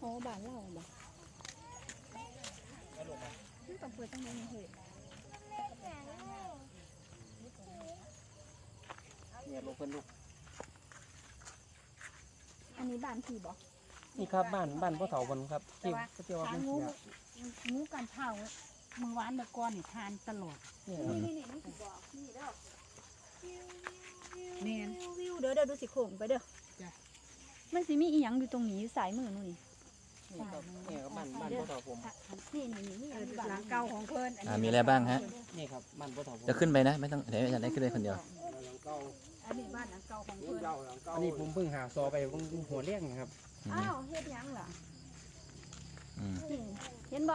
อ้บ้านเราบ่นี่ต้องเปิดตั้งแต่นี้เลยเนี่ยลูกเพิ่นลูกอันนี้บ้านพี่บ่นี่ครับบ้านพ่อเฒ่าเพิ่นครับที่เขาเรียกว่าเป็นเสียงูกันเผาเมื่อวานเมื่อก่อนทานตลอดนี่นี่สิบอกนี่เด้อแม่นวิวเด้อดูสิโค้งไปเด้อมันสิมีอีหยังอยู่ตรงนี้สายมือนู่นนี่นี่ครับบ้านพ่อเฒ่าผมนี่หลังเก่าของเพิ่นมีอะไรบ้างฮะนี่ครับบ้านพ่อเฒ่าผมจะขึ้นไปนะไม่ต้องเดี๋ยวอาจารย์ได้ขึ้นไปคนเดียวอันนี้บ้านหลังเก่าของเพิ่นอันนี้ผมเพิ่งหาซอไปหัวเลี้ยงนะครับอ้าวเฮ็ดหยังล่ะอืมเห็นบ่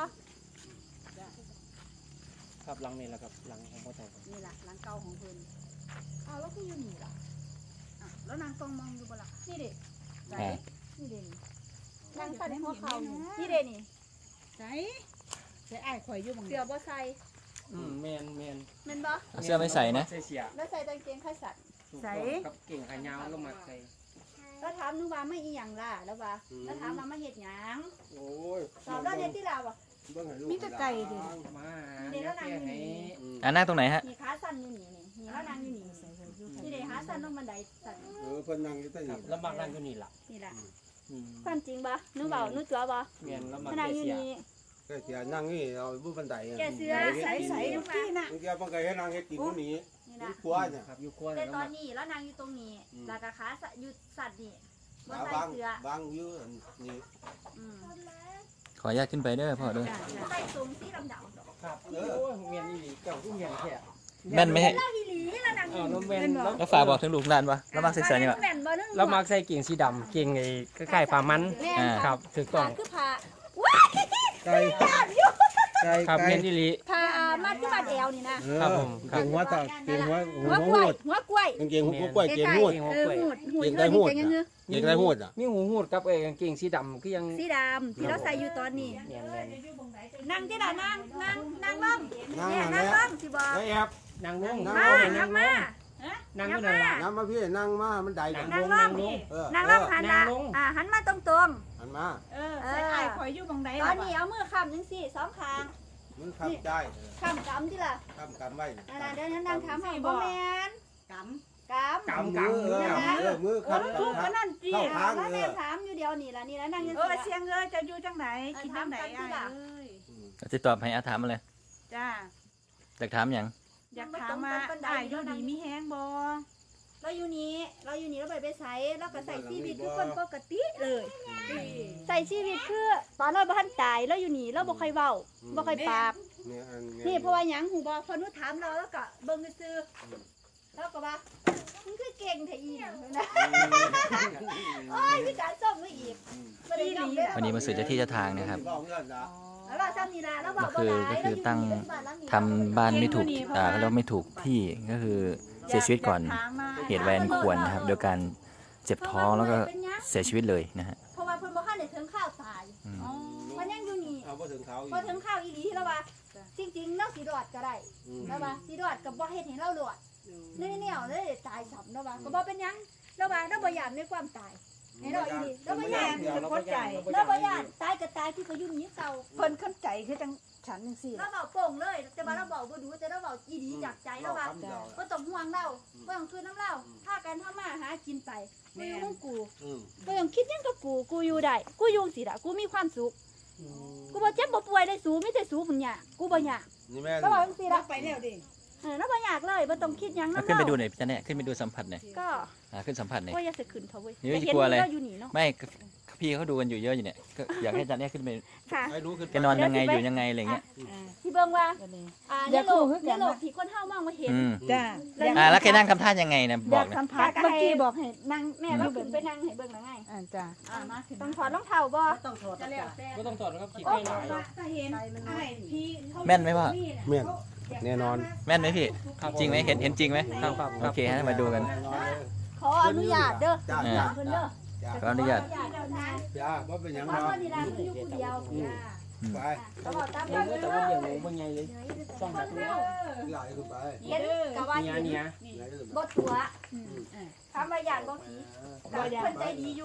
ครับหลังนี่แหละครับหลังของพ่อเฒ่านี่ล่ะหลังเก่าของเพิ่นอ้าวแล้วคืออยู่นี่ล่ะแล้วนางต้องมองอยู่บ่ล่ะนี่เด้ไหนนี่เด้นั่งใส่หัวเข่านี่เด้นี่ใส่อ้ายข่อยอยู่บังเสื้อบ่ใส่แมนแม่นบ่เอาเสื้อไม่ใส่นะใส่เสียแล้วใส่กางเกงขาสั้นกับเก่งขายาวลงมาใส่แล้วถามนึกว่าไม่อีหยังล่ะแล้วว่าแล้วถามว่ามาเฮ็ดหยังโอ้ยตอบแล้วเฮ็ดที่ลาวอ่ะมีแต่ไก่ดิมาเดี๋ยวแก้ให้นั่งตรงไหนฮะมีขาสั้นอยู่นี่นี่แล้วนั่งอยู่นี่นี่เด้ขาสั้นลงบันไดสั้นเพิ่นนั่งอยู่ใต้ครันี่บลำบากนั่งอยู่นี่ล่ะนี่ล่ะความจริงบ่นึกเบานึกตัวบ่แมนลำบากมานั่งอยู่เสียนี่แค่เสียนั่งนี่เอาบุบันไดแกเสื้อใส่ลูกพี่น่ะเมื่อกี้บางไก่ให้นั่งเฮ็ดกินมื้อนี้นี่ล่ะครัวเนี่ยครับอยู่ครัวแต่ตลำอนบากนี้แล้วนั่งอยู่ตรงนี้แล้วก็ขาอยู่สัตว์นี่บ่ใส่บางเสื้อบางอยู่นี่อืมขออนุญาตขึ้นไปเด้อพ่อเด้อใส่สูงสีดำๆดอกครับโอ้ยเมียนอีหลีเก่าผู้เมียนแค่แม่นไหมฮะแล้วอีหลีแล้วนั่งอยู่น้องแมนแล้วฝากบอกถึงลูกหลานวะแล้วมาใส่เสื้อนี่วะแม่นบ่นึงเรามักใส่เก่งสีดำเก่งไอ้คล้ายๆปลามันแม่นอ่าครับถูกต้องคือผ้าว้ายไก่ไก่ครับเมียนอีหลีผ้ามัดที่มัดแอวนี่นะครับผมครับเก่งหัวตาเก่งหัวหัวกล้วยหัวกล้วยเก่งหัวกล้วยเก่งหูดเออหูดเก่งได้หูดเก่งยังไงเก่งได้หูดอ่ะมีหูหูดกับไอ้กางเกงสีดำคือยังสีดำที่เราใส่อยู่ตอนนี้เมียนนั่งที่ไหนนั่งลงนั่งเนี่ยนั่นั่งงลงสิบอกแล้วแอบนางลงมานั่งมานั่งอยู่นั่นล่ะนั่งมาพี่นั่งมามันได้กันนั่งลงเออนั่งลงหันละหันมาตรงหันมาๆใส่อ้ายข่อยอยู่บังใดตอนนี้เอามือค้ำจังสี่สองข้างมึงทำใจค้ำกำที่ละทำกำไว้เดี๋ยวนั่งทำให้บ่แมนกกำกำมือมือำครับทุกข์ก็นั่นจีเข้าทางแล้วเอแม่อถามอยู่เดียวนี่ละนี่แล้วนั่งยังเสียงเอ้ยจะอยู่จังไหนคิดจังไหนอ้ายเอ้ยจะตอบให้อาถามมาเลยจ้าอยากถามอย่างอยากถามว่าอ้ายอยู่ดีมีแฮงบ่เราอยู่นี่เราไปใส่เราก็ใส่ชีวิตคือคนปกติเลยใส่ชีวิตคือตอนเราบ้านตายเราอยู่นี่เราบ่ค่อยเว้าบ่ค่อยปาก นี่เพราะว่าหยังหูบอกพอนุถามเราแล้วก็เบิ่งซื่อแล้วก็ว่ามึงคือเก่งแท้อีหยังนะโอ้ยมีการส่งมาอีกบ่ได้ย่องเด้อวันนี้มาสื่อเจ้าที่เจ้าทางนะครับแล้วเราซ้ำนี่ล่ะแล้วบอกก็คือตั้ง ทำบ้านไม่ถูกแล้วไม่ถูกที่ก็คือเสียชีวิตก่อนเหตุแวนควรนะครับโดยการเจ็บท้องแล้วก็เสียชีวิตเลยนะฮะเพราะว่าเพิ่นบ่ทันได้ถึงข้าวตายอืมเพิ่นยังอยู่นี่เอาไปถึงเขาพอถึงข้าวอีหลีแล้วว่าจริงๆเราสิรอดก็ได้แล้วว่าสิรอดก็บ่เฮ็ดให้เรารอดแนวๆเลยตายซ้ำแล้วว่าก็บ่เป็นหยังแล้วว่าเราบ่อยากในความตายให้เราอีหลีเราบ่อยากเราเข้าใจเราบ่อยากตายก็ตายที่ก็อยู่นี่เก่าเพิ่นเข้าใจคือจังฉันจังซี่เราเบาโป่งเลยแต่ว่าเราเบาบ่ดูแต่เราเบาอีดีจากใจเราว่าก็ต้องห่วงเราบ่ต้องคืนน้ำเราถ้ากันทำมาหากินไปกูอยู่ของกูบ่ต้องคิดหยังกับกูอยู่ได้กูอยู่สิล่ะกูมีความสุขกูบ่เจ็บบ่ป่วยได้สูมีแต่สูพุ่นยากกูบ่ยากนี่แม่เราบอกจังซี่ล่ะไปแล้วดิเราบ่ยากเลยบ่ต้องคิดหยังเอานำขึ้นไปเราดูหน่อยพี่จันเนี่ยขึ้นไปดูสัมผัสหน่อยก็ขึ้นสัมผัสหน่อยว่าอย่าสิขึ้นเถอะเว้ยนี่ไม่กลัวอะไรเราอยู่นี่เนาะไม่พี่เขาดูกันอยู่เยอะอยู่เนี่ยก็อยากให้อาจารย์เนี่ยขึ้นไปค่ะให้รู้ขึ้นแกนอนยังไงอยู่ยังไงอะไรเงี้ยที่เบิ่งว่าอยากรู้คือกันในโลกที่คนเฮามองมาเห็นอืมจ้าแล้วแกนั่งทำท่ายังไงนะบอยาอกกนะสัมผัสเมื่อกี้บอกให้นั่งแม่เราขึ้นไปนั่งให้เบิ่งหน่อยไงจ้ามาถึงต้องถอดรองเท้าบ่ต้องถอดจ้าก็ต้องถอดนะครับขีดโอ้ไม่หน่อยจะเห็นไอ้พี่แม่นไหมพ่อแม่นแน่นอนแม่นไหมพี่จริงไหมเห็นจริงไหมครับครับโอเคฮะมาดูกันขออนุญาตเด้อจ้าอ่าจ้าเพิ่นเด้อขออนุญาตจ้าว่าเป็นยังขไงอคนนี้ล่ะเพิ่นอยู่ผู้เดียวไปก็บอกตามเองก็แต่ว่าอย่างหนูเป็นไงเลยต้องหาตัวไหลขึ้นไปเห็นกะว่าเนียเห็นเนียไหลขึ้นไปบ่ตัวทำมาย่านบ่ผีเพิ่นใจดีอยู่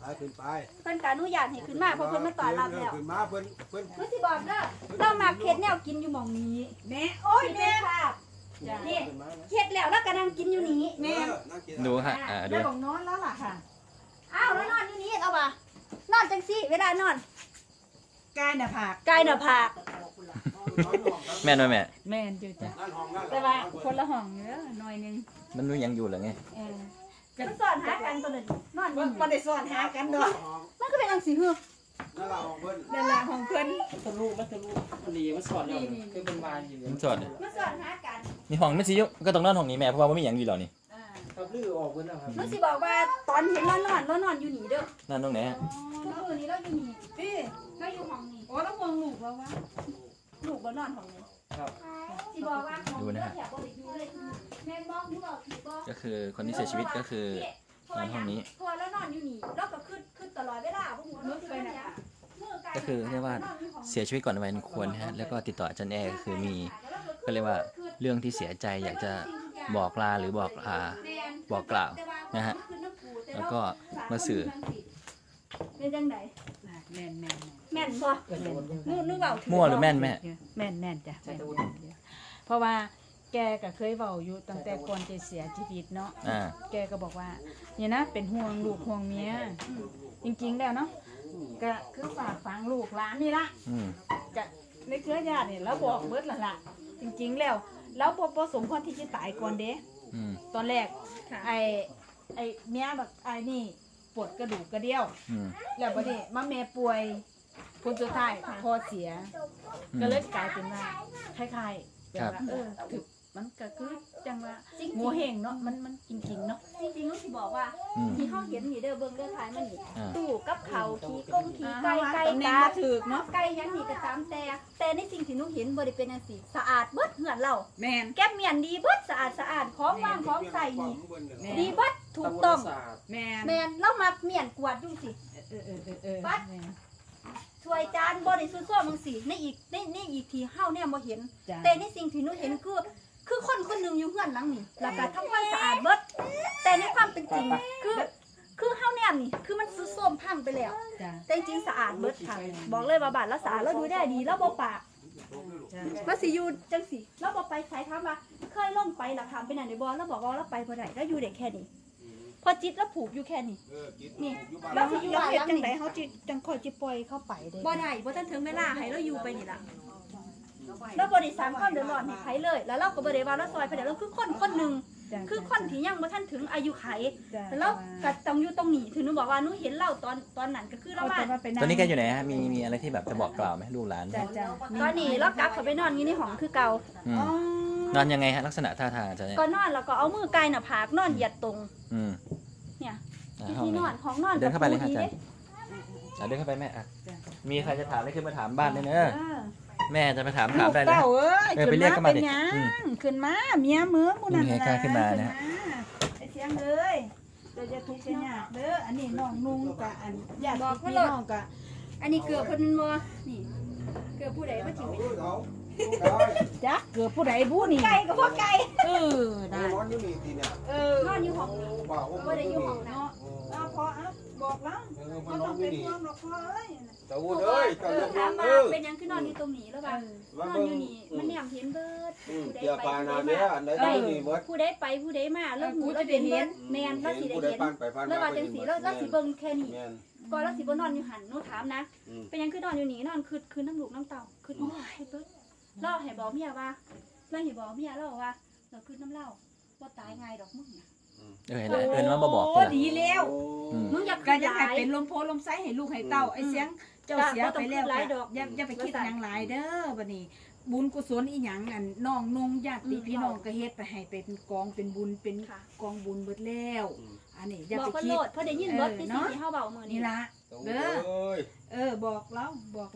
ขึ้นไปเพิ่นก็อนุญาตให้ขึ้นมาเพราะเพิ่นมาต้อนรับแล้วขึ้นมาเพิ่นหนูสิบอกเด้อเรามักเฮ็ดแนวกินอยู่หม่องนี้แม่โอ้ยแม่ค่ะนี่เฮ็ดแล้วแล้วก็นั่งกินอยู่นี่แม่ดูฮะดูได้บอกนอนแล้วล่ะค่ะอ้าวแล้วนอนอยู่นี่เอาว่ะนอนจังซี่เวลานอนกายหน้าผากกายหน้าผากแม่นไหมแม่แม่นอยู่จ้ะแต่ว่าคนละห้องเด้อหน่อยนึงมันรู้ยังอยู่เหรอไงมันสอนหากันตัวนั้นนอนอยู่บ่ได้สอนหากันดอกมันก็เป็นจังซี่ฮือนั่นเราของเพิ่นนั่นล่ะของเพิ่นทะลุมันดีมันสอนเราคือเป็นวานอยู่มันสอดมันสอนหากันนี่ห้องไม่สิยุก็ต้องนอนห้องนี้แม่เพราะว่าไม่มีอย่างอยู่หรอนี่ครับลื้อออกเพิ่นแล้วครับหนูสิบอกว่าตอนเห็นเรานอนอยู่นี่เด้อนั่นตรงไหนฮะทุกมื้อนี้เราอยู่นี่เราอยู่ห้องนี้โอ้แล้วห่วงลูกแล้ววะลูกบ่นอนห้องนี้ครับสิบอกว่าห้องนี้เราแถวบ่ได้อยู่เลยแม่นบ่รู้บ่ผิดบ่ก็คือคนที่เสียชีวิตก็คือนอนห้องนี้พอแล้วนอนอยู่นี่แล้วก็ขึ้นตลอดเวลาพวกหนูไปไหนอ่ะก็คือเรียกว่าเสียชีวิตก่อนวัยอันควรนะฮะแล้วก็ติดต่ออาจารย์แอร์ก็คือมีก็เรียกว่าเรื่องที่เสียใจอยากจะบอกลาหรือบอกบอกกล่าวนะฮะแล้วก็มาสื่อเป็นจังไดแม่นแม่นบ่หนูเว้าถูกมั่วหรือแม่นแม่แม่นจ้ะเพราะว่าแกก็เคยเว้าอยู่ตั้งแต่ก่อนจะเสียชีวิตเนาะ แกก็บอกว่าเนี่ยนะเป็นห่วงลูกห่วงเมียจริงๆแล้วเนาะก็คือฝากฝังลูกหลานนี่ละก็ในเครือญาตินี่แล้วบอกเบิดละล่ะจริงๆแล้วแล้วบ่สมควรที่จะตายก่อนเด้ตอนแรกไอ้เมียแบบไอ้นี่ปวดกระดูกกระเดี่ยวแล้วบัดนี้มาแม่ป่วยคนสุดท้ายพอเสีย ก็เลยกลายเป็นว่าคล้ายๆแบบว่าถึกมันก็คือจังว่าโง่เฮงเนาะมันจริงๆเนาะจริงๆหนูสิบอกว่าที่เฮาเห็นนี่เด้อเบิ่งเด้อท้ายมันนี่ตู้กับเขาขี้ก้งขี้ไก่ไก่กาถึกเนาะไก่ยังนี่ก็ตามแต่ในสิ่งที่หนูเห็นบ่ได้เป็นจังซี่สะอาดเบิดเหือนเราแม่นแก้มเมียนดีเบิดสะอาดของวางของใส่นี่ดีเบิดถูกต้องแม่นแม่นเรามักเมียนกวาดอยู่สิบัดช่วยจานบ่ได้ซุ่ๆมึงสิในอีกที่เฮาเนี่ยบ่เห็น แต่ในสิ่งที่หนูเห็นคือคนหนึงอยู่เฮือนหลังนี่แล้วก็ทำความสะอาดเบิดแต่ในความเป็นจริงคือเฮาเนี่ยนี่คือมันซุดโทรมพังไปแล้วจ้ะแต่จริงๆสะอาดเบิดค่ะบอกเลยว่าบ้านเราสะอาดเราดูได้ดีเราบ่ปากว่าสิอยู่จังสิเราบ่ไปไสถามว่าเคยลงไปล่ะถามไปนั่นได้บ่เราบอกว่าเราไปบ่ได้เราอยู่ได้แค่นี้พอจิตแล้วผูกอยู่แค่นี้นี่เราสิอยู่บ้านหลังนี้เขาจังคอยจิปล่อยเข้าไปได้บ่ได้บ่ทันถึงเวลาให้เราอยู่ไปนี่ล่ะเราบ่ได้สร้างความเดือดร้อนให้ใครเลย แล้วเราก็บ่ได้ว่าเราซอยไปเดี๋ยวเราคือคนหนึงคือคนที่ยังบ่ทันถึงอายุไขแล้วก็ต้องอยู่ตรงนี้ถึงหนูบอกว่าหนูเห็นเราตอนนั้นก็คือเราว่าตอนนี้แกอยู่ไหนฮะมีอะไรที่แบบจะบอกกล่าวไหมลูกหลานตอนนี้เรากลับเข้าไปนอนอยู่ในห้องคือเก่านอนยังไงฮะลักษณะท่าทางอาจารย์เนี่ยก็นอนแล้วก็เอามือไกลหน้าผากนอนเหยียดตรงเนี่ยที่นอนของนอนเดินเข้าไปเลยค่ะอาจารย์เดินเข้าไปแม่มีใครจะถามอะไรขึ้นมาถามบ้านได้เนอะแม่จะไปถามได้เลยเต้าเอ้ยไปเรียกเข้ามาดิขึ้นมาเมียมือมูนั่นนี่ไงกล้าขึ้นมานะไอ้เสียงเอ้ยเราจะทุกข์จะยากเด้ออันนี้น้องนุ่งกับอันญาติพี่น้องกับอันนี้เกือบเพิ่นบ่นี่เกือบผู้ใดมาจิ้มไปจักเกือบผู้ใดผู้นี่ไก่ก็พวกไก่ได้นอนอยู่นี่ทีเนี่ยนอนอยู่ห้องนี้บ่าวบ่ได้อยู่ห้องนั้นพอบอกแล้วมัก็นนต้ออน งอยู่เป็นนี่ห่วงหรอกพ่อเอ้ยตะวูดเอ้ยตะวูดถามเอว่าอเป็นหยังคือนอนอยู่ตรงนี้แล้วว่านอนอยู่นี่มันแนมเห็นเบิดผู้ใดเกี่ยวไปปานาผู้ใดเนี่ยมาอันใดที่นี่เบิดผู้ใดไปผู้ใดมาแล้วหูเราจะเห็นแม่นเราสิได้ผู้ใดเห็นผ่านไปผ่านแล้วมาว่าจังสีเราสิเบิ่งแค่นี้แม่นก่อนเราสิบ่นอนอยู่หันหนูถามนะเป็นหยังคือนอนอยู่นี่นอนคือน้ำลูกน้ำเต่าคือโอ้ยเบิดเราให้บอกเมียว่าเราให้บอกเมียเราว่าเราคือน้ำเหล้าบ่ตายง่ายดอกมึงน่ะเอินว่ามาบอกโอ้ดีแล้วมึงอย่าก็คิดจะหให้ลายเป็นลมโพลมไส้ให้ลูกให้เต้าไอ้เสียงเจ้าเสียไปแล้วอย่าไปคิดอย่างหลายเด้อบัดนี้ บุญกุศลอีหยังอันน้องนุ่งญาติพี่น้องก็เฮ็ดไปให้เป็นกองเป็นบุญเป็นกองบุญเบิดแล้วอันนี้อย่าบอกไปเพิ่นคิโลดดเพิ่นได้ยินเบิดในสิ่งที่เฮาเว้ามื้อนี่นี้ละเด้อบอกแล้ว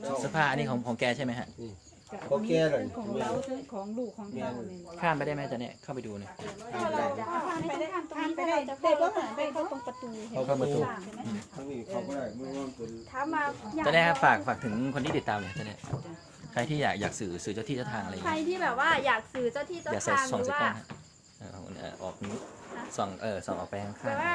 เสื้อผ้าอันนี้ของแกใช่ไหมฮะโอเคเลยของเราของลูกของเต้านี่ข้ามไปได้ไหมอาจารย์เนี่ยเข้าไปดูหน่อยเราจะผ่านไปได้ตรงนี้ไปได้จะเข้าตรงประตูเข้าประตูทั้งนี้เขาก็ได้เมื่อวันเป็นถามมาจะได้ครับฝากถึงคนที่ติดตามเลยอาจารย์เนี่ยใครที่อยากสื่อเจ้าที่เจ้าทางอะไรอย่างใครเงี้ยที่แบบว่าอยากสื่อเจ้าที่เจ้าอย่าใส่ทางหส่องรือใส่ว่ากล้องฮะออกนี้ส่องออกไปข้างแบบว่า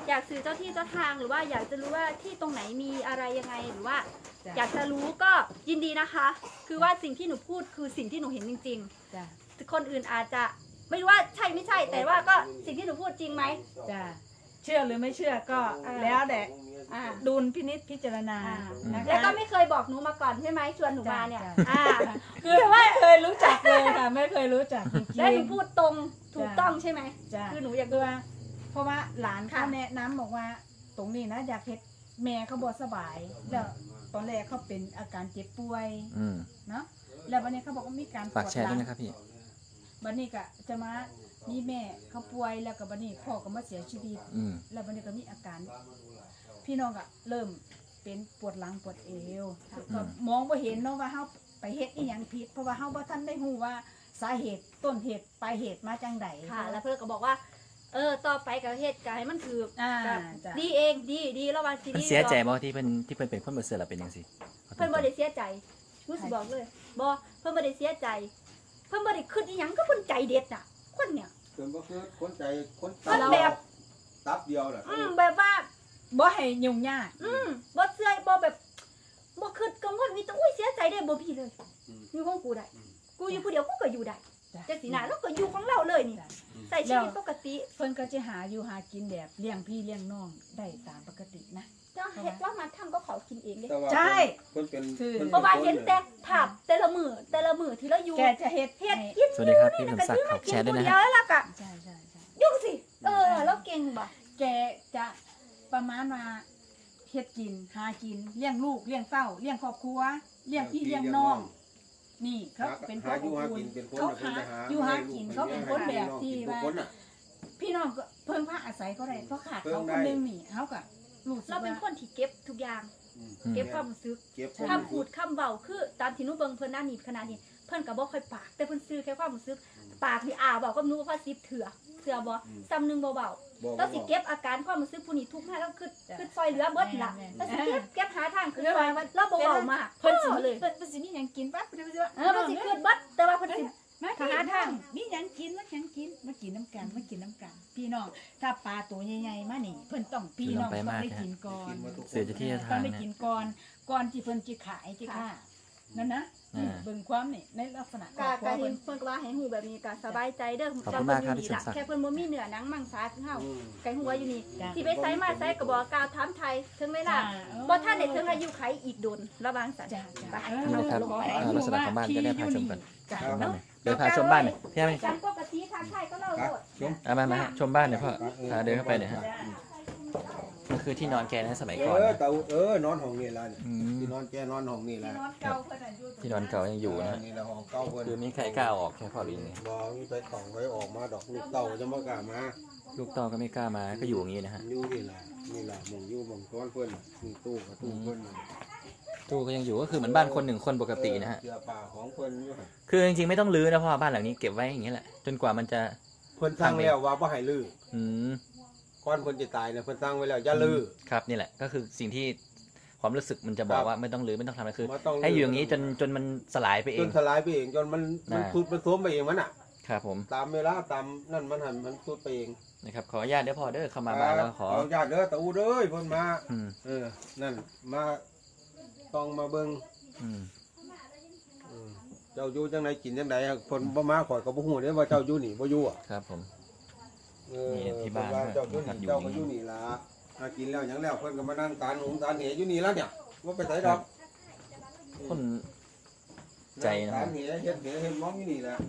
อยากสื่อเจ้าที่เจ้าทางหรือว่าอยากจะรู้ว่าที่ตรงไหนมีอะไรยังไงหรือว่า อยากจะรู้ก็ยินดีนะคะ คือว่าสิ่งที่หนูพูดคือสิ่งที่หนูเห็นจริงจ้ะๆคนอื่นอาจจะไม่รู้ว่าใช่ไม่ใช่ แต่ว่าก็สิ่งที่หนูพูดจริงไหมจ้ะเชื่อหรือไม่เชื่อก็แล้วแต่อ่าดุลพินิจพิจารณานะคะแล้วก็ไม่เคยบอกหนูมาก่อนใช่ไหมชวนหนูมาเนี่ยจ้ะ คือไม่เคยรู้จักเลยค่ะไม่เคยรู้จักจริงๆแล้วหนูพูดตรงถูกต้องใช่ไหมจ้ะคือหนูอยากคือว่าเพราะว่าหลานค่ะเขาแนะนำบอกว่าตรงนี้นะอยากเฮ็ดแม่เขาบ่สบายแล้วตอนแรกเขาเป็นอาการเจ็บป่วยอืมเนาะแล้ววันนี้เขาบอกว่ามีการปฝากวดแชร์หลัด้วยงนะครับพี่วันนี้ก็จะมามีแม่เขาป่วยแล้วก็วันนี้พ่อก็มาเสียชีวิตอืมแล้ววันนี้ก็มีอาการ พี่น้องก็เริ่มเป็นปวดหลังปวดเอวก็มองบ่เห็นเนาะว่าเฮาไปเฮ็ดอีหยังผิดเพราะว่าเฮาบ่ทันได้ฮู้ว่าสาเหตุต้นเหตุปลายเหตุมาจังไดค่ะ แล้วเพื่อนก็บอกว่า ต่อไปกับเหตุการณ์มันคืออ่าแบบจ้ะดีเองดีแล้ววันซีมันรีส์เสียใจบ่ที่เพิ่นเป็นคนบ่เสือแล้วเป็นจังซี่เพื่อนบ่ได้เสียใจรู้สึกบอกเลยบ่เพื่อนบ่ได้เสียใจ เพื่อนบ่ได้คิดอีหยังก็เพิ่นใจเด็ดน่ะคนเนี่ยเพิ่นบ่คือคนใจคนมันแบบตับเดียวแหละแบบว่าบ่ให้ยุ่งยากบ่เสื่อยบ่แบบบ่คิดกังวลมีแต่อุ้ยเสียใจได้บ่พี่เลยอยู่ของกูได้กูอยู่ผู้เดียวกูก็อยู่ได้จังซี่นะแล้วก็อยู่ของเราเลยนี่ใส่ชีวิตปกติเพิ่นก็จะหาอยู่หากินแบบเลี้ยงพี่เลี้ยงน้องได้ตามปกตินะเจ้าเฮ็ดว่ามาทำก็เขากินเองเด้แต่ว่าใช่เพิ่นเป็นคือพิ่นเพป็ราะว่าคเห็นแต่ภาพแต่ละมื้อที่เราอยู่แกจะเฮ็ดเฮ็ดให้กินสวัสดีครับพี่สมศักดิ์ฝากแชร์ด้วยนะเดีฮะยวแล้วก็ใช่ใช่ยุ่งสิแล้วเก่งบ่แกจะประมาณว่าเฮ็ดกินหากินเลี้ยงลูกเลี้ยงเต้าเลี้ยงครอบครัวเลี้ยงพี่เลี้ยงน้อง นี่เขาเป็นคหาน อยู่อบหาอุ่กินนเป็นคนเขาน่ะพิ่นหาจะอยู่หากินเขาเป็นคนแบบที่ให้ว่าลูกคนน่ะพี่น้องก็เพิ่งพาอาศัยก็ได้เพราะขาดเขาเพิ่งคได้นหนึงนี่เขาก็รู้สึกเราเป็นว่าคนที่เก็บทุกอย่างอืมเก็บความรู้สึกเก็บคำพูดคำเว้าคือตามที่หนูเบิ่งเพิ่นหน้าหนีบขนาดนี้เพิ่นก็บ่ค่อยปาก แต่เพิ่นซื้อแค่ความรู้สึกปากนี่เว้ากับหนูว่า10เถื่อบ่ซ้ำนึงบ่เว้าบอกแล้วสิเก็บอาการความรู้สึกผู้นี้ทุกข์มาแล้วคือซอยเหลือเบิดล่ะแล้วสิเก็บหาทางคือซอยแล้วบ่เว้ามากเพิ่นสิเลยเพิ่นสิมีหยังกินปั๊บเพิ่นสิว่ามันสิคือเบิดแต่ว่าเพิ่นสิมาหาทางมีหยังกินมาหยังกินมากินน้ำกันมากินน้ำกัน พี่น้องถ้าปลาตัวใหญ่ๆมานี่เพิ่นต้องพี่น้องต้องได้กินก่อนเสือจะที่จะต้อทาง งได้นะกินก่อนที่เพิ่นจะขายจะค่านั่นนะอ่าเบิ่งความนี่ในลักษณะกะเห็นเพิ่นก็ว่าให้ฮู้แบบนี้ก็สบายใจเด้อขอบคุณมากครับพี่สมศักดิ์แค่เพิ่นบ่มีเนื้อหนังมังสาคือเฮาอืมไก่หัวอยู่นี่จ้ะที่ไปไสมาไสก็บอกกล่าวถามไทยถึงเวลาจ้ะบ่ทันได้ถึงอายุไขอีกโดนระวังสันจ้าจ้าไปนี่นะครับลักษณะของบ้านจะได้พาชมกันจ้ะชมบ้านหน่อยเดินพาชมบ้านหน่อยพี่ให้ไหมกันปกติทางไทยก็เล่าครับโลดชมเอามาฮะชมบ้านหน่อยพ่อพาเดินเข้าไปหน่อยฮะมันคือที่นอนแกนะสมัยก่อนนะเตา นอนห้องนี่ล่ะนี่อืมที่นอนแกนอนห้องนี่ที่ล่ะนอนเก่าเพิ่นอายุที่นอนเก่ายังอยู่นะฮะนี่แหละห้องเก่าเพิ่นคือมีใครกล้าเอาออกแค่พ่อหรือยังไงบ่มีไปต้องไว้ออกมาดอกลูกเต่าจะบ่กล้ามาลูกเต้าก็ไม่กล้ามาก็อยู่อย่างนี้นะฮะอยู่นี่ล่ะหม่องอยู่หม่องซ้อนเพิ่นน่ะมีตู้กับตู้เพิ่นน่ะตู้ก็ยังอยู่ก็คือเหมือนบ้านคนหนึ่งคนปกตินะฮะเสื้อผ้าของเพิ่นอยู่หั่นคือจริงๆไม่ต้องรื้อนะพ่อบ้านหลังนี้เก็บไว้อย่างนี้แหละจนกว่ามันจะเพิ่นสั่งแล้วว่าบ่ให้ลื้ออืมก่อนเพิ่นจะตายน่ะเพิ่นสั่งไว้แล้วอย่าลื้อครับนี่แหละก็คือสิ่งที่ความรู้สึกมันจะบอกครับว่าไม่ต้องรื้อไม่ต้องทำอะไรคือบ่ต้องลื้ให้อยู่อย่างนี้จนมันสลายไปเอจงนสลายไปเองจนมันอ่าทุดมันโทรมไปเองมันน่ะครับผมตามเวลาตามนั่นมันหันมันทุดไปเองนะครับขออนุญาตเด้อพ่อเด้อเข้ามาบ้านแล้วขอญาติเด้อตะอูเด้อเพิ่นมาอืมนั่นมาต้องมาเบิ่งอืมเจ้าอยู่จังไดกินจังไดเพิ่นบ่มาข่อยก็บ่ฮู้เด้ว่าเจ้าอยู่นี่บ่อยู่อ่ะครับผมเออนี่ที่บ้านเพิ่ว่เจ้าอยู่ครับนี่อยู่เจ้าก็อยู่นี่ล่ะหากินแล้วหยังแล้วเพิ่นก็มานั่งตานหุงตานเหอยู่นี่แล้วเนี่ยบ่ไปไสดอกคนใจนะคตารับนเหเฮ็ดเฮ็ดมองอยู่นี่แหละ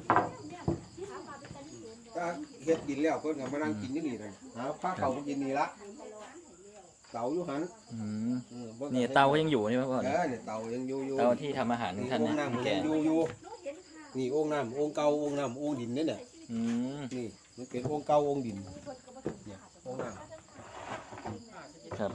ถ้าเฮ็ดกินแล้วเพิ่นก็มานั่งกินอยู่นี่นั่นหาพาเขาไปกินนี่ละเตาอยู่หันอืมบ่นี่เตาก็ยังอยู่นี่พ่อเนี่ยเตายังอยู่เตาที่ทำอาหารของท่านโอ่นะงน้ำแกยังอยู่นี่โอ่งน้ำโอ่งเก่าโอ่งน้ำโอ่งดินเนี่ยอืมนี่มันเป็นโอ่งเก่าโอ่งดินเนี่ยโอ่งน้ครับ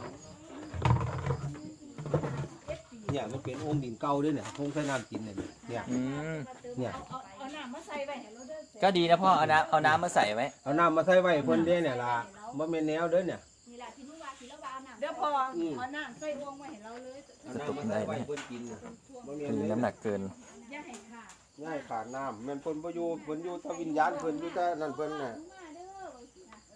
ำเนี่ยมันเป็นโอ่งดินเก่าด้วยเนี่ยโอ่งใส่น้ำกินเนี่ยเนี่ยอืมเนี่ยเอาน้ำมาใส่ไว้ให้เราเด้อก็ดีนะพ่อเอาน้ำมาใส่ไว้เอาน้ำมาใส่ไว้เพิ่นเด้เนี่ยล่ะบ่แม่นแนวเด้อเนี่ยนี่แหละที่หนูว่าที่เราว่าน้ำเดี๋ยวพอเอาน้ำใส่วงไว้ให้เราเลยเอาน้ำมาใส่ไว้เพิ่นกินน่ะบ่แม่นคือเลยน้ำหนักเกินอย่าให้ขาดง่ายขาดน้ำแม่นเพิ่นบ่อยู่เพิ่นอยู่แต่วิญญาณเพิ่นอยู่แต่นั่นเพิ่นน่ะ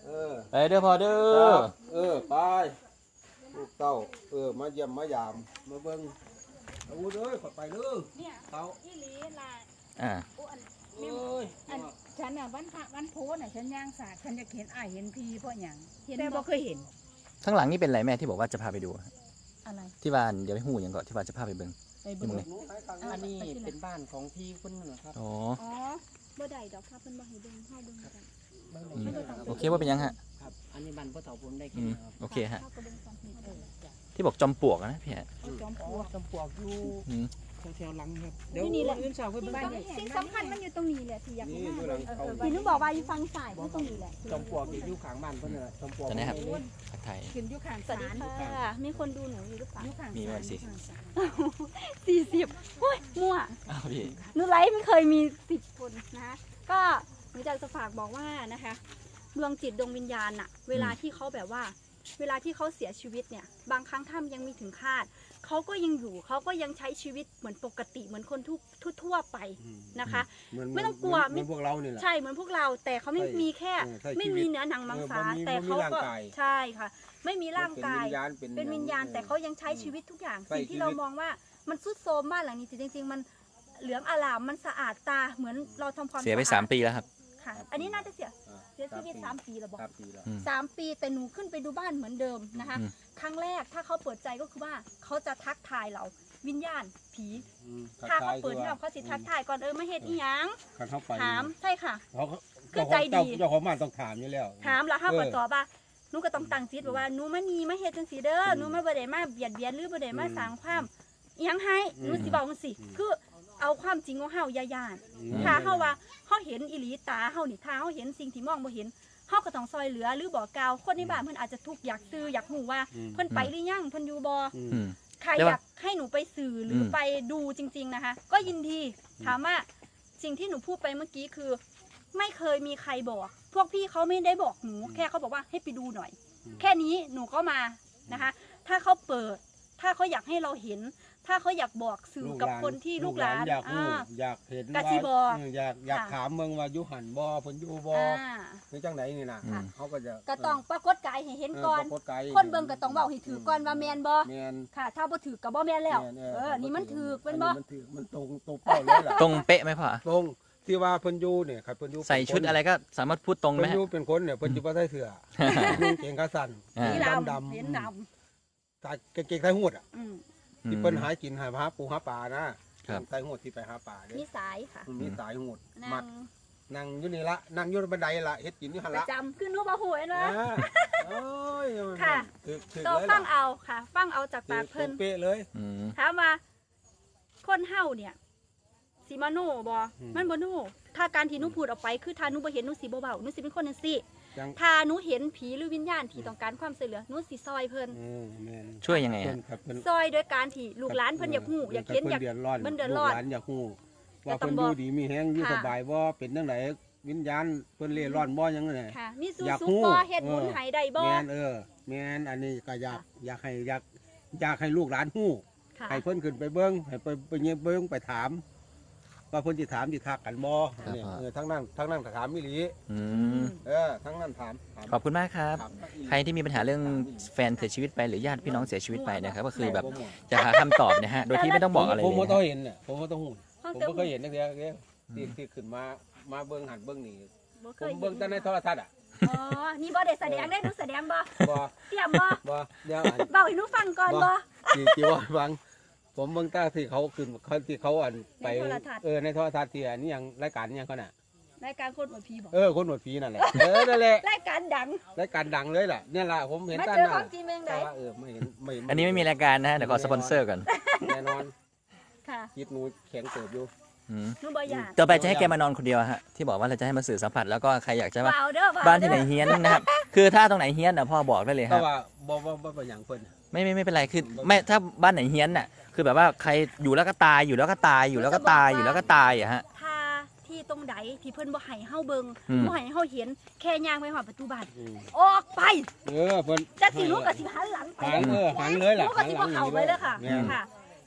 ไปเด้อพ่อเด้อไปลูกเต้ามาเยี่ยมมายามมาเบิ่งเอาเด้อขอไปเด้อเนี่ยเขาอีหลีล่ะอ่าเอ้ยอันฉันน่ะวันโพน่ะฉันย่างสาดฉันจะเห็นอ้ายเห็นพี่เพราะหยังแต่บ่เคยเห็นข้างหลังนี่เป็นอะไรแม่ที่บอกว่าจะพาไปดูอะไรที่บ้านเดี๋ยวไปหูอย่างก่อนที่บ้านจะพาไปเบิ่งไปเบิ่งนี่อันนี้เป็นบ้านของพี่คนนึงนะครับอ๋ออ๋อบ่ได้ดอกค่ะเพิ่นบ่ให้เบิ่งเฮาเบิ่งกันอืมโอเคว่าเป็นยังฮะครับอันนี้บ้านพ่อเฒ่าผมได้อืกินมครับโอเคฮะเฮาก็เบิ่งความคิดเออที่บอกจอมปลวกอะนะพี่ฮะจอมปอ๋ลอวกจำปวกอยู่อืมแถวๆหลังครับอยู่นี่แหละเงินสาวเพิ่นสิ่เบิ่งงได้สิ่งสำคัญมันอยู่ตรงนี้แหละที่อยากให้นี่มาอยู่หลังเขาที่หนูบอกว่าอยู่ฝั่งซ้ายคือตรงนี้แหละจำปวกอยู่ข้างบ้านเพิ่นน่ะจำปวกตอนนี้ครับทักทายขึ้นอยู่ข้างสวัสศาดีลค่ะ มีคนดูหนูอยู่หรือเปล่าอยู่ข้างมีศาไว้ลสิอยู่ข้างศาล 40โอ้ยมั่วอ้าวพี่หนูไลฟ์ไม่เคยมี10 คนนะคะก็หนูอยากจะฝากบอกว่านะคะดวงจิตดวงวิญญาณอะเวลาที่เขาแบบว่า เวลาที่เขาเสียชีวิตเนี่ยบางครั้งถ้ามันยังมีถึงคาดเขาก็ยังอยู่เขาก็ยังใช้ชีวิตเหมือนปกติเหมือนคนทั่วไปนะคะ ไม่ต้องกลัวเหมือนพวกเรานี่แหละใช่เหมือนพวกเราแต่เขาไม่ใช่มีแค่ใช่ไม่ชีวิมีตเนื้อหนังมังสาบ่มีแต่เขาร่างก็กายใช่ค่ะ ไม่มีร่างกายเป็นเป็นวิญญาณแต่เขายังใช้ชีวิตทุกอย่างใช่สิ่งที่ชีวิตเรามองว่ามันสุดโทรมบ้านหลังนี้จริงๆมันเหลืองอลามมันสะอาดตาเหมือนเราทำความเสียไปสะอาด 3 ปีแล้วครับค่ะ อันนี้น่าจะเสียชีวิต3 ปีแล้วบอกครับปีแล้วอืม 3 ปีแต่หนูขึ้นไปดูบ้านเหมือนเดิมนะคะอืมครั้งแรกถ้าเขาเปิดใจก็คือว่าเขาจะทักทายเราวิญญาณผีอืมถ้าเขาเปิดให้เราเขาสิทักทายก่อนไม่เฮ็ดอีหยังคันเข้าไปถามใช่ค่ะเขาคือใจดีเจ้าของบ้านต้องถามอยู่แล้วถามแล้วห้าก็ตอบว่าหนูก็ต้องตั้งจิตว่าหนูมานีมาเฮ็ดจังซี่เด้อหนูมาบ่ได้มาเบียดเบียนหรือบ่ได้มาสร้างความอิหยังให้หนูสิบอกมันสิคือเอาความจริงของเฮาอย่าย่านถ้าเฮาว่าเฮาเห็นอีหลีตาเฮานี่ถ้าเฮาเห็นสิ่งที่มองบ่เห็นเฮาก็ต้องซอยเหลือหรือบอกกล่าวคนในบ้านเพิ่นอาจจะทุกข์อยากซื้ออยากฮู้ว่าเพิ่นไปหรือยังเพิ่นอยู่บ่อืมใครแล้วอว่ายากให้หนูไปสื่อหรืออมไปดูจริง ๆนะคะ ก็ยินดีถามว่าสิ่งที่หนูพูดไปเมื่อกี้คือ ไม่เคยมีใครบอก พวกพี่เขาไม่ได้บอกหนู แค่เขาบอกว่าให้ไปดูหน่อย แค่นี้หนูก็มานะคะ ถ้าเขาเปิด ถ้าเขาอยากให้เราเห็น ถ้าเขาอยากบอกสื่อกับคนที่ลูกหลานอยากรู้อ่าอยากเห็นกะสิบอกอยากค่ะถามเมืองว่าอยู่หันบ่เพิ่นอยู่บ่อ่าหรือจังไหนนี่นะอืมเขาก็จะก็ต้องปรากฏกายให้เห็นก่อนปรากฏกายคนเบิ่งก็ต้องเว้าให้ถือก่อนว่าแมนบ่แมนค่ะ ถ้าบ่ถือก็บ่แมนแล้วม่นนี่มันถือเป็นบ่อัมันถือมันตรงเป้าเลยล่ะตรงเป๊ะไหมพ่อตรงที่ว่าเพิ่นอยู่เนี่ยครับเพิ่นอยู่ใส่ชุดอะไรก็สามารถพูดตรงไหมเพิ่นฮะอยู่เป็นคนเนี่ยเพิ่นสิบ่ใส่เสื้อนุ่งเกงขาสั้นอ่าสีดำดำเห็นดใส่กางเกงใส่หูดอ่ะำอืมที่เพิ่นหากินหาปูหาปลานะครับ ใส่หูดที่ไปหาปลาเด้มีสายค่ะมีสายหูดนามัดงนั่งอยู่นี่ละนั่งอยู่บันไดละเฮ็ดกินอยู่หั่นประละจำคือหนูบ่ฮู้เห็นบ่โอ้ยค่ะถึกก็เลยฟัล่ะงเอาค่ะ ฟังเอาจากปากถึเพิ่กนเป๊ะเลยอืมถามว่าคนเฮาเนี่ยสิมาโน่บ่อืมมันบ่โน่ถ้าการที่หนูพูดออกไปคือถ้าหนูบ่เห็นหนูสิบ่เว้าหนูสิเป็นคนจังซี่จังถ้าหนูเห็นผีหรือวิญญาณที่ต้องการความช่วยเหลือหนูสิซอยเพิ่นแม่นช่วยยังไงเพิ่ฮะนครับเพิ่นซอยโดยการที่ลูกหลานเพิ่นอยากฮู้อยากเห็นอยากเดือดร้อนมันเดือดร้อนลูกหลานอยากฮู้ว่าก็ต้เพิ่อน งอบ ยู่อกดีมีแฮงอยู่ค่ะสบายบ่เป็นจังไดวิญญาณเพิ่นเร่ร่อนบ่หยังไงค่ะ มีสู้อยากสุขฮู้บ่เฮ็ดบุญเออให้ได้บ่แม่นแม่นอันนี้ก็อยากให้ลูกหลานฮู้ค่ะให้เพิ่นขึ้นไปเบิ่งให้ไปเงียบเบิ่งไปถามว่าเพิ่นสิถามสิทักกันบ่เนี่ยทั้งนั้นก็ถามอีหลีอืมทั้งนั้นถามขอบคุณมากครับถามอีหลีใครที่มีปัญหาเรื่องแฟนเสียชีวิตไปหรือญาติพี่น้องเสียชีวิตไปนะครับก็คือแบบผมจะหาคำตอบนะฮะโดยที่ไม่ต้องบอกอะไรผมเลบ่ยต้องนะเห็นน่ะผมบ่ต้องฮู้ห้องผมเต้าบ่เคยเห็นนักเดียวที่ขึ้นมาเบิ่งหันเบิ่งนี่บ่เคผมยเบิ่งแต่ในโทรทัศน์อ่ะอ๋อนี่บ่ได้แสดงได้หนูแสดงบ่บ่เตรียมบ่บ่เดี๋ยวอันเบาให้หนูฟังก่อนบ่ที่ว่าฟังผมเบิ่งแต่ที่เขาขึ้นเขาที่เขาอันไปในโทรทัศน์ในโทรทัศน์ที่อันนี้ยังรายการนี้ยังเขาน่ะรายการคนหัวผีบ่คนหนวดผีนั่นแหละนั่นแหละรายการดังรายการดังเลยล่ะเนี่ยล่ะผมเห็นมาแต่เจอหขน้าองจริงเมืองใดแต่ว่าไม่เห็นไม่เห็นอันนี้ไม่มีรายการนะฮะเดี๋ยวขอสปอนเซอร์ก่อนแน่นอนค่ะคิดหนูแข็งเติบอยู่อืมหนูบ่อยากต่อไปจะให้แกมานอนคนเดียวฮะที่บอกว่าเราจะให้มาสื่อสัมผัสแล้วก็ใครอยากจะว่าเบาเด้อเบาบ้านที่ไหนเด้อเฮี้ยนนะครับ คือถ้าตรงไหนเฮี้ยนนะพ่อบอกได้เลยแต่ครับว่าบ่เป็นอย่างเพิ่นไม่เป็นไรคือไม่ถ้าบ้านไหนเฮี้ยนน่ะคือแบบว่าใครอยู่แล้วก็ตายอยู่แล้วก็ตายอยู่แล้วก็ตายอยู่แล้วก็ตายอะฮะถ้าที่ตรงใดที่เพิ่นบ่ให้เฮาเบิ่งอืมบ่ให้เฮาเห็นแค่ย่างไปหอดประตูบ้านอืมออกไปเพิ่นจักสิหนูก็สิหันหลังไปหันเลยล่ะหนูก็สิบ่เข้าไปเลยค่ะแม่นค่ะ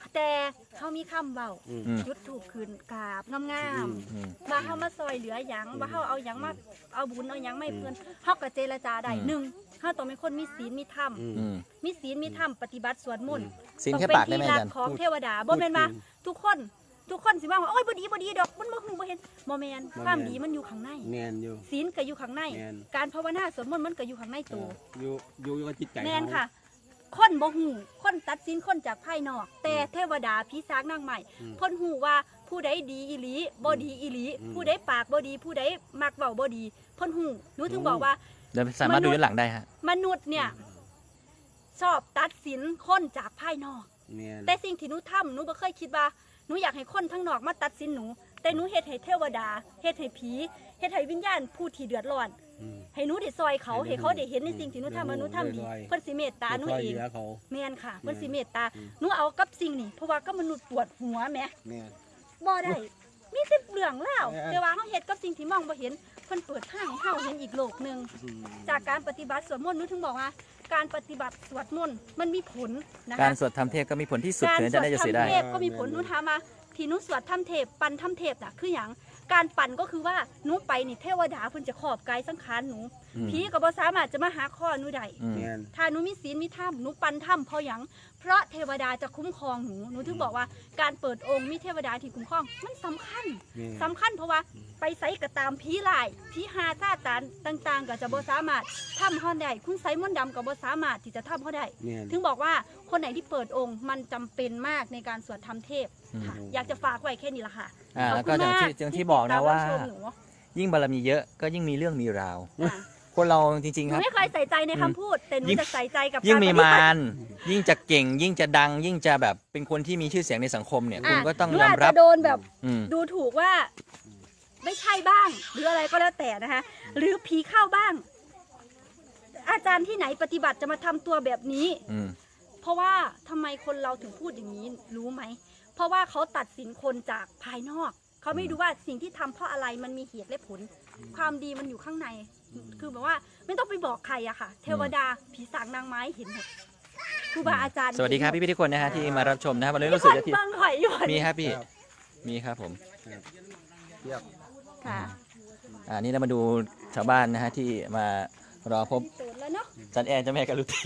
แต่เขามีคำเว้าอืมจุดถูกคืนกราบงามอืมๆว่าเขามาซอยเหลือหยังว่าเขาเอาหยังมาเอาบุญเอาหยังไม่เพื่อนเขาก็เจรจาได้หนึ่งเขาต้องเป็นคนมีศีลมีธรรมอืมมีศีลมีธรรมปฏิบัติสวดมนต์ศีลแค่ปากได้ไหมอาจารย์ของเทวดาบ่แม่นว่าทุกคนสิว่าโอ้ยบ่ดีดอกมันบ่ฮู้บ่เห็นบ่แม่นความดีมันอยู่ข้างในแม่นอยู่ศีลก็อยู่ข้างในแม่นการภาวนาสวดมนต์มันก็อยู่ข้างในตัวอยู่กับจิตใจแม่นค่ะ คนบ่ฮู้คนตัดสินคนจากภายนอก แต่เทวดาผีสางนางใหม่เพิ่นฮู้ว่าผู้ใดดีอีหลีบ่ดีอีหลีผู้ใดปากบ่ดีผู้ใดมักเว้าบ่ดีเพิ่นฮู้หนูถึงบอกว่าเดี๋ยวสามารถดูย้อนหลังได้ฮะมนุษย์เนี่ยชอบตัดสินคนจากภายนอกแม่นแต่สิ่งที่หนูทำหนูบ่เคยคิดว่าหนูอยากให้คนทั้งนอกมาตัดสินหนู แต่หนูเฮ็ดให้เทวดาเฮ็ดให้ผีเฮ็ดให้วิญญาณผู้ที่เดือดร้อนอืมให้หนูได้ซอยเขาให้เขาได้เห็นในสิ่งที่หนูทำว่าหนูทำดีได้เพิ่นสิเมตตาหนูช่วยเองเหลือเขาแม่นค่ะเพิ่นสิอืมเมตตาหนูเอากับสิ่งนี้เพราะว่าก็มนุษย์ปวดหัวแหมแม่นบ่ได้มีสิบเรื่องแล้วแม่นแต่ว่าเฮาเฮ็ดกับสิ่งที่มองบ่เห็นเพิ่นเปิดทางให้เฮาเห็นอีกโลกหนึงอืมจากการปฏิบัติสวดมนต์หนูถึงบอกว่า การปฏิบัติสวดมนต์มันมีผลนะคะการสวดทำเทพก็มีผลที่สุดการถึงสจะวดได้จะสื่อได้ทำเทพก็มีผลหนูถามมาที่หนูสวดทำเทพปันทำเทพน่ะคืออย่างการปั่นก็คือว่าหนูไปนี่เทวดาเพิ่นจะครอบกายสังขารหนูอืมผีก็บ่สามารถจะมาหาข้อหนูได้อืมแม่นถ้าหนูมีศีลมีธรรมหนูปันธรรมเพราะหยังเพราะเทวดาจะคุ้มครองหนูถึงบอกว่าการเปิดองค์มีเทวดาที่คุ้มครองมันสำคัญแม่นสำคัญเพราะว่าไปไสก็ตามผีลายผีหาซาตานต่างๆ ก็จะบ่สามารถทำเฮาได้คุณไสมนต์ดำก็บ่สามารถที่จะทำเฮาได้แม่นถึงบอกว่าคนไหนที่เปิดองค์มันจำเป็นมากในการสวดทำเทพค่ะอืมอยากจะฝากไว้แค่นี้ละค่ะแล้วก็ขบคุณอย่างที่บอกนะว่าติดตมรับชมหนูยิ่งบารมีเยอะก็ยิ่งมีเรื่องมีราวค่ะคนเราจริงหๆ คนูรับไม่เคยใส่ใจในคำพูด แต่หนูยิ่งจะใส่ใจกับยิ่งมีกรปฏิบัมาตินยิ่งจะเก่ง ยิ่งจะดัง ยิ่งจะแบบเป็นคนที่มีชื่อเสียงในสังคมเนี่ยคุณก็ต้องหนูยอมอาจรัจะบโดนแบบอืมดูถูกว่า ไม่ใช่บ้าง หรืออะไรก็แล้วแต่นะคะ หรือผีเข้าบ้าง อาจารย์ที่ไหนปฏิบัติจะมาทำตัวแบบนี้อืมเพราะว่าทำไมคนเราถึงพูดอย่างนี้รู้ไหม เพราะว่าเขาตัดสินคนจากภายนอก เขาไม่ดูว่าสิ่งที่ทำเพราะอะไรมันมีเหตุและผล ความดีมันอยู่ข้างใน คือแบบว่าไม่ต้องไปบอกใครอะค่ะ เทวดาผีสางนางไม้เห็นหมดครูบาอาจารย์สวัสดีครับพี่ๆทุกคนนะฮะที่มารับชมนะครับวันนี้รู้รู้สึสึกกจะที่ฟังข่อยอยู่มีครับพี่ มีครับผมเทียบค่ะนี่เรามาดูชาวบ้านนะฮะที่มารอพบโสดแล้วเนาะจันแอนเจ้าแม่กาลุตี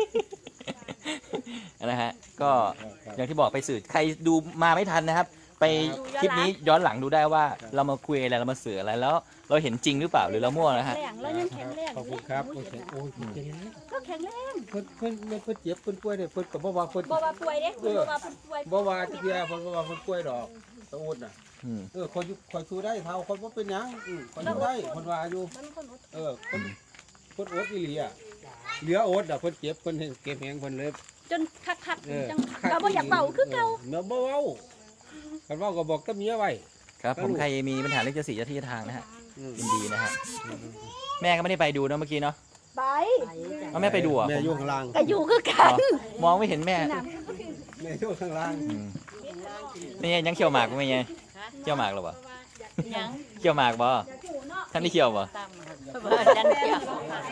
นะฮะก็อย่างที่บอกไปสื่อใครดูมาไม่ทันนะครับ ไปคลิปนี้ย้อนหลังดูได้ว่าเรามาคุยอะไรเรามาสื่ออะไรแล้วเราเห็นจริงหรือเปล่าหรือเรามั่วนะฮะแรงแล้วยังแข็งแรงขอบคุณครับหนูโอ้เห็นโหนะโอ้ยเก่งเลยก็แข็งแรงเพิ่นเจ็บเพิ่นป่วยเนี่ยเพิ่นก็บ่ว่าเพิ่นบอกว่าป่วยเด้คุณบอกว่าเพิ่นป่วยบ่ว่าที่เดียวเพิ่นบ่ว่าเพิ่นป่วยดอกตะอุดน่ะอืมคนอยู่คอยสู้ได้เท่าคนบ่เป็นหยังคนอยู่ได้คนว่าอยู่มันคนอดคนอดอีหลีอ่ะเหลืออดอ่ะเพิ่นเจ็บเพิ่นเก็บแหงเพิ่นเลยจนคักๆจังเราบ่อยากเบาคือเก่าเนาะบ่เว้าคันเว้าก็บอกกับเมียไว้ครับผมใครมีปัญหาเรื่องเจ้าสีเจ้าที่เจ้าทางนะฮะอืมยินดีนะฮะแม่ก็ไม่ได้ไปดูเนอะเมื่อกี้เนาะไปเอาแม่ไปดูอ่ะแม่อยู่ข้างล่างก็อยู่คือกันมองไม่เห็นแม่แม่อยู่ข้างล่างอืมนี่ไงยังเคี่ยวหมากกูไหมไงเคี่ยวหมากหรอวะยังเคี่ยวหมากบ่ท่านนี่เคี่ยวบ่เบิดจันเกี่ยว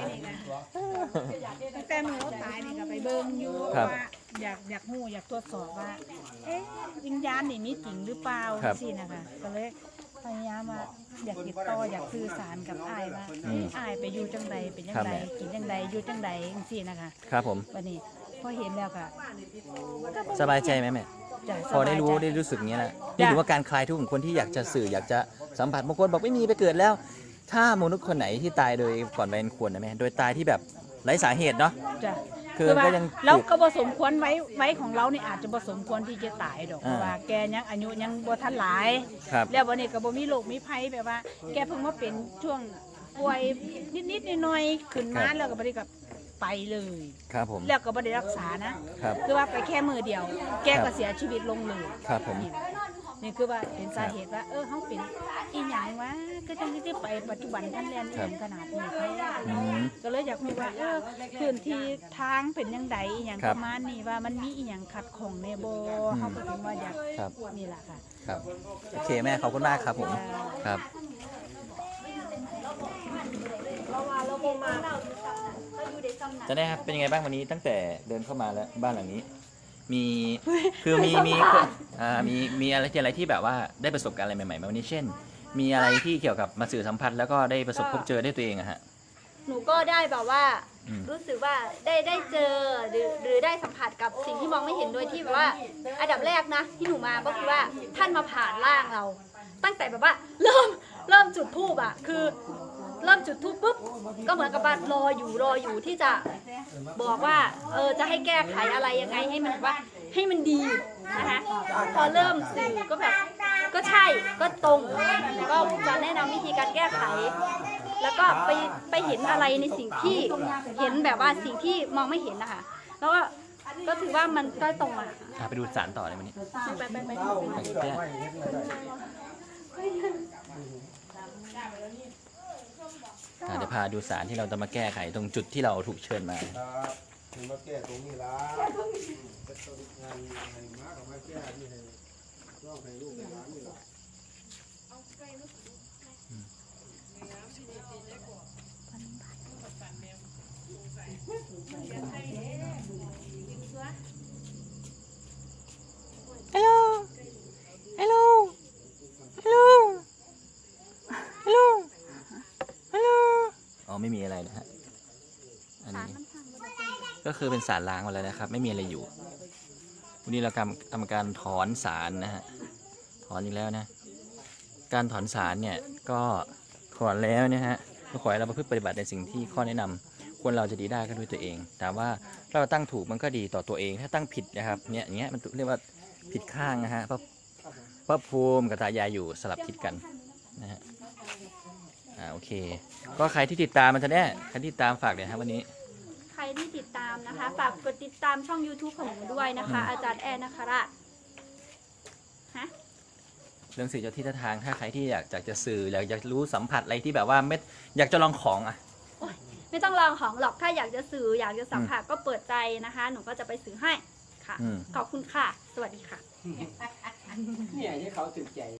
ตั้งแต่มือเขาตายนี่ก็ไปเบิ่งอยู่ครับว่าอยากฮู้อยากตรวจสอบว่า เอ๊ะวิญญาณนี่มีจริงหรือเปล่าครับสินะคะก็เลยพยายามว่าอยากติดต่ออยากสื่อสารกับอ้ายว่าอืมอ้ายไปอยู่จังใดเป็นจังครับใดกินจังใดอยู่จังใดจังซี่นะคะครับผมวันนี้พอเห็นแล้วค่ะสบายใจไหมแม่จะพอได้รู้สบายใจได้รู้สึกอย่างนี้แหละนี่ถือว่าการคลายทุกข์ของคนที่อยากจะสื่ออยากจะสัมผัสบางคนบอกไม่มีไปเกิดแล้ว ถ้ามนุษย์คนไหนที่ตายโดยก่อนวัยอันควรนะแม่โดยตายที่แบบไร้สาเหตุเนาะจ้ะคือว่าก็ยังเราถูกก็บ่สมควรไว้ของเรานี่อาจจะบ่สมควรที่จะตายดอกเพอ่าราะว่าแกยังอายุยังบ่ทันหลายครับแล้ววันนี้ก็บ่มีโรคมีภัยแบบว่า แกเพิ่งมาเป็นช่วงป่วยนิดๆหน่อยๆขึ้นมาแล้วก็บ่ได้ก็ไปเลยครับผมแล้วก็บ่ได้รักษานะครับ คือว่าไปแค่มือเดียว แกก็เสียชีวิตลงเลยครับผมนี่คือว่าเป็นสาเหตุว่าเฮาเป็นอีหยังวะก็จังที่ไปปัจจุบันท่านเรียนถึงขนาดนี้แท้อืมก็เลยอยากรู้ว่าพื้นที่ทางเป็นยังไงอหย่างครัปบระมาณนี้ว่ามันมีอหย่างขัดของในโบเขาก็ถึงว่าอยากครับนี่แหละค่ะครับโอเคแม่ขอบคุณมากครับผมครับเราว่าเราบ่มาเราอยู่ซ้ำน่ะเราอยู่ได้ซ้ำน่ะจะได้ครับเป็นยังไงบ้างวันนี้ตั้งแต่เดินเข้ามาแล้วบ้านหลังนี้มีคือมีอะไรที่แบบว่าได้ประสบการณ์อะไรใหม่ๆมาวันนี้เช่น มีอะไรที่เกี่ยวกับมาสื่อสัมพันธ์แล้วก็ได้ประสบพบเจอได้ตัวเองอะฮะหนูก็ได้แบบว่าอืมรู้สึกว่าได้เจอหรือได้สัมผัสกับสิ่งที่มองไม่เห็นโดยที่แบบว่าอันดับแรกนะที่หนูมาก็คือว่าท่านมาผ่านร่างเรา ตั้งแต่แบบว่าเริ่มจุดธูปอะคือเริ่มจุดธูปปุ๊บก็เหมือนกับว่ารออยู่ที่จะบอกว่าจะให้แก้ไขอะไรยังไงให้มันว่าให้มันดีนะคะพอเริ่มสื่อก็แบบก็ใช่ก็ตรงก็จะแนะนำวิธีการแก้ไข แล้วก็ไปเห็นอะไรในสิ่งที่เห็นแบบว่าสิ่งที่มองไม่เห็นนะคะแล้วก็ถือว่ามันก็ตรงมาไปดูสารต่อเลยวันนี้ไปเดี๋ยวพาดูสารที่เราจะมาแก้ไขตรงจุดที่เราถูกเชิญมาครับมันมาแก้ตรงนี้ละจะต้องงานมากับมาแก้นี่ให้ร้องให้ลูกให้หลานนี่ละอ๋อไม่มีอะไรนะฮะอันนี้ก็คือเป็นสารล้างมาแล้วนะครับ ไม่มีอะไรอยู่วันนี้เราทำการถอนสารนะฮะถอนอีกแล้วนะการถอนสารเนี่ยก็ถอนแล้วนะฮะก็ขอให้เราประพฤติปฏิบัติในสิ่งที่ข้อแนะนำควรเราจะดีได้ก็ด้วยตัวเองแต่ว่าถ้าเราตั้งถูกมันก็ดีต่อตัวเองถ้าตั้งผิดนะครับเนี่ยอย่างเงี้ยมันเรียกว่าผิดข้างนะฮะพระภูมิกับตายายอยู่สลับทิศกันนะฮะโอเคก็ใครที่ติดตามมันจะแน่ใครที่ติดตามฝากเลยครับวันนี้ใครที่ติดตามนะคะฝากกดติดตามช่อง YouTube ของหนูด้วยนะคะ อาจารย์แอนนะคะฮะเรื่องสื่อเจ้าที่เจ้าทางถ้าใครที่อยากจะสื่ออยากจะรู้สัมผัสอะไรที่แบบว่าไม่อยากจะลองของอ่ะไม่ต้องลองของหรอกถ้าอยากจะสื่ออยากจะสัมผัสก็เปิดใจนะคะ หนูก็จะไปสื่อให้ค่ะ ขอบคุณค่ะ สวัสดีค่ะเนี่ยที่เขาถึงใจ